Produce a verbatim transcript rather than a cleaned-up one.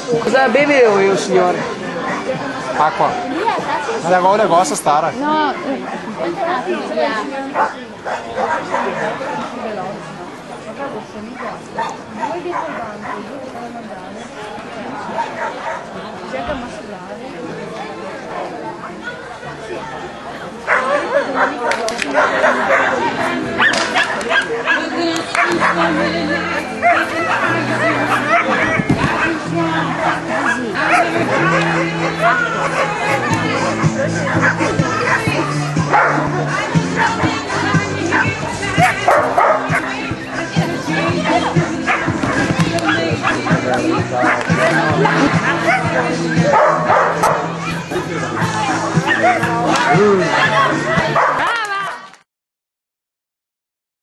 Cosa beve io, signore? Acqua. Ma la gola gosta stare. No.